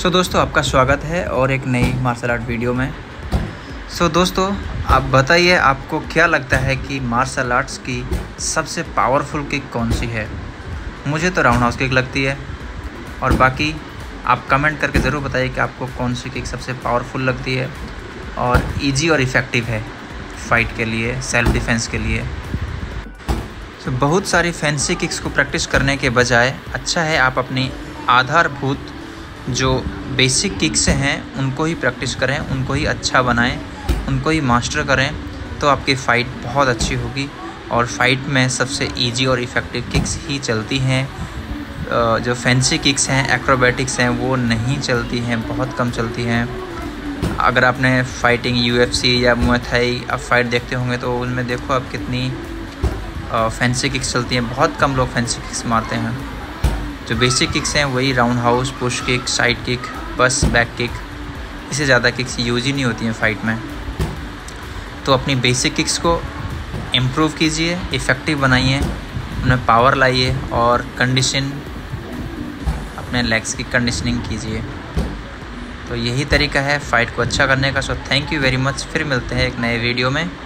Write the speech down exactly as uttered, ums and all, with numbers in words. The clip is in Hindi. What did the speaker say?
सो so, दोस्तों आपका स्वागत है और एक नई मार्शल आर्ट वीडियो में। सो so, दोस्तों आप बताइए आपको क्या लगता है कि मार्शल आर्ट्स की सबसे पावरफुल किक कौन सी है। मुझे तो राउंड हाउस किक लगती है और बाकी आप कमेंट करके ज़रूर बताइए कि आपको कौन सी किक सबसे पावरफुल लगती है और इजी और इफ़ेक्टिव है फाइट के लिए, सेल्फ डिफेंस के लिए। तो so, बहुत सारी फैंसी किक्स को प्रैक्टिस करने के बजाय अच्छा है आप अपनी आधारभूत जो बेसिक किक्स हैं उनको ही प्रैक्टिस करें, उनको ही अच्छा बनाएं, उनको ही मास्टर करें, तो आपकी फ़ाइट बहुत अच्छी होगी। और फाइट में सबसे इजी और इफ़ेक्टिव किक्स ही चलती हैं। जो फैंसी किक्स हैं, एक्रोबैटिक्स हैं, वो नहीं चलती हैं, बहुत कम चलती हैं। अगर आपने फाइटिंग यूएफसी या मुay थाई आप फाइट देखते होंगे तो उनमें देखो आप कितनी फैंसी किक्स चलती हैं। बहुत कम लोग फैंसी किक्स मारते हैं। जो बेसिक किक्स हैं वही roundhouse, push kick, side kick, बस बैक किक, इससे ज़्यादा किक्स यूज ही नहीं होती हैं फाइट में। तो अपनी बेसिक किक्स को इम्प्रूव कीजिए, इफ़ेक्टिव बनाइए, उनमें पावर लाइए और कंडीशन अपने लेग्स की कंडीशनिंग कीजिए। तो यही तरीका है फ़ाइट को अच्छा करने का। So thank you very much. फिर मिलते हैं एक नए वीडियो में।